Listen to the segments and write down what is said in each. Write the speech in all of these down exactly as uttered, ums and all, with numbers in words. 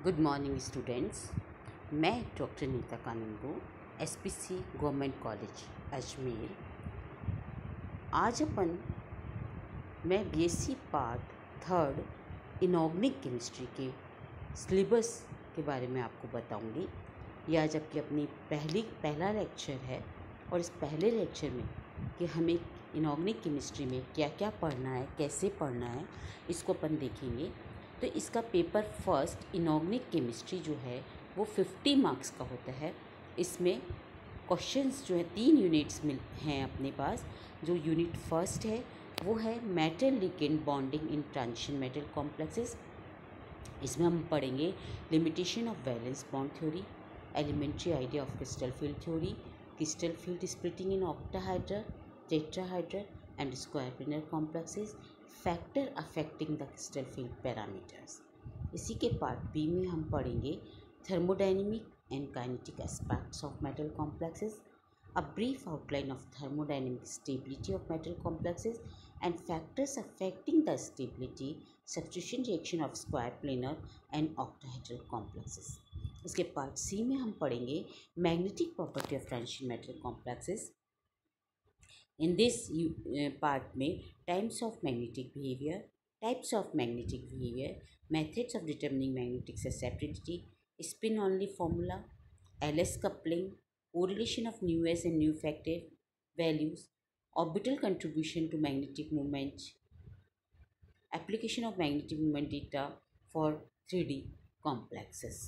Good morning students. मैं doctor Neeta Kanungo, SPC government college Ajmer. आज अपन मैं BSc part third inorganic chemistry के सिलेबस के बारे में आपको बताऊंगी। यह आज आपकी अपनी पहली पहला लेक्चर है और इस पहले लेक्चर में कि हमें इनऑर्गेनिक केमिस्ट्री में क्या क्या पढ़ना है, कैसे पढ़ना है, इसको अपन देखेंगे। तो इसका पेपर फर्स्ट इनऑर्गेनिक केमिस्ट्री जो है वो फिफ्टी मार्क्स का होता है। इसमें क्वेश्चंस जो है तीन यूनिट्स मिल हैं अपने पास। जो यूनिट फर्स्ट है वो है metal ligand bonding in transition metal complexes. इसमें हम पढ़ेंगे limitation of valence bond theory, elementary idea of crystal field theory, crystal field splitting in octahedral, tetrahedral and square planar complexes, factor affecting the crystal field parameters. इसी के part B में हम पढ़ेंगे thermodynamic and kinetic aspects of metal complexes, a brief outline of thermodynamic stability of metal complexes and factors affecting the stability, substitution reaction of square planar and octahedral complexes. इसके part C में हम पढ़ेंगे magnetic property of transition metal complexes. In this uh, part में types of magnetic behavior, types of magnetic behavior, methods of determining magnetic susceptibility, spin only formula, L S coupling, correlation of nu s and nu factor values, orbital contribution to magnetic moment, application of magnetic moment data for three D complexes.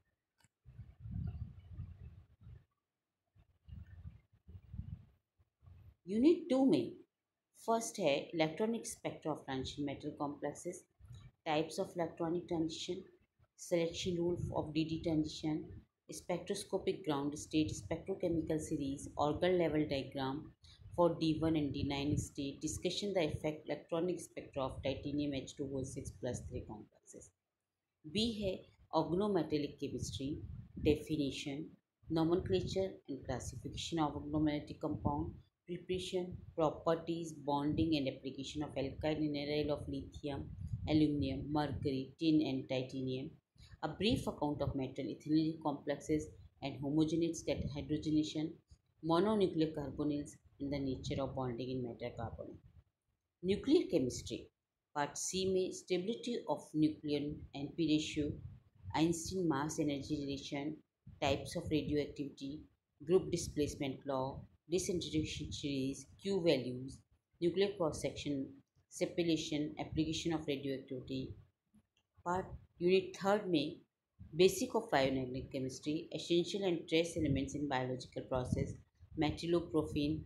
Unit two में first है electronic spectra of transition metal complexes, types of electronic transition, selection rule of D D transition, spectroscopic ground state spectrochemical series, ऑर्गन level diagram for D one and D nine state, discussion the effect electronic spectra of titanium H two O six plus three complexes. B है organometallic chemistry, definition, nomenclature and classification of organometallic compound, preparation, properties, bonding and application of alkyl mineral of lithium, aluminum, mercury, tin and titanium, a brief account of metal ethylene complexes and homogeneous hydrogenation, mononuclear carbonyls and the nature of bonding in metal carbonyl. Nuclear chemistry part C में stability of nucleon NP ratio, Einstein mass energy relation, types of radioactivity, group displacement law, disintegration series, Q values, nuclear cross section, separation, application of radioactivity. Part unit third में basic of bioorganic chemistry, essential and trace elements in biological process, metalloporphyrin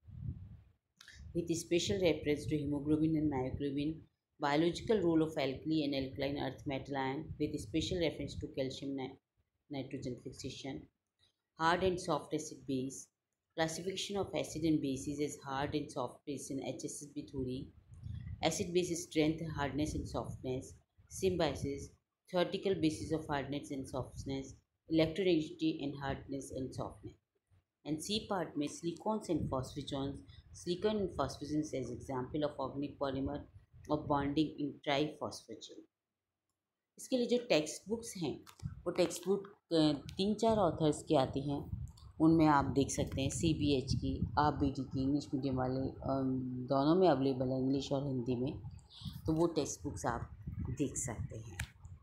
with special reference to hemoglobin and myoglobin, biological role of alkali and alkaline earth metal ion with special reference to calcium nitrogen fixation, hard and soft acid base, classification of acid and bases as hard and soft base in H S S B theory, acid base strength, hardness and softness, symbiosis, theoretical basis of hardness and softness, electronegativity and hardness and softness. And C part में silicons and phosphogens, silicon and phosphogens as example of organic polymer of bonding in triphosphogen. इसके लिए जो text books हैं वो text book तीन चार authors की आती हैं। उनमें आप देख सकते हैं सी बी एच की, आप बी टी की, इंग्लिश मीडियम वाले दोनों में अवेलेबल है, इंग्लिश और हिंदी में। तो वो टेक्स्ट बुक्स आप देख सकते हैं।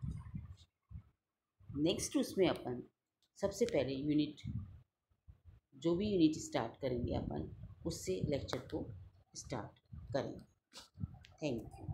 नेक्स्ट उसमें अपन सबसे पहले यूनिट जो भी यूनिट स्टार्ट करेंगे अपन उससे लेक्चर को स्टार्ट करेंगे। Thank you.